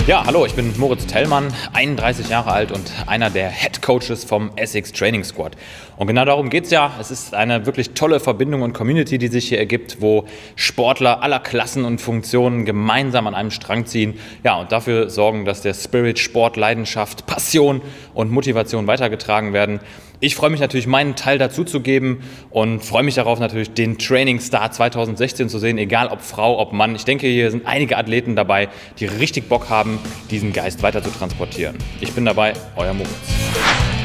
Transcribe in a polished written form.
Ja, hallo, ich bin Moritz Tellmann, 31 Jahre alt und einer der Head Coaches vom Essex Training Squad. Und genau darum geht es ja. Es ist eine wirklich tolle Verbindung und Community, die sich hier ergibt, wo Sportler aller Klassen und Funktionen gemeinsam an einem Strang ziehen. Ja, und dafür sorgen, dass der Spirit, Sport, Leidenschaft, Passion und Motivation weitergetragen werden. Ich freue mich natürlich, meinen Teil dazu zu geben und freue mich darauf, natürlich den Training Star 2016 zu sehen, egal ob Frau, ob Mann. Ich denke, hier sind einige Athleten dabei, die richtig Bock haben, diesen Geist weiter zu transportieren. Ich bin dabei, euer Moritz.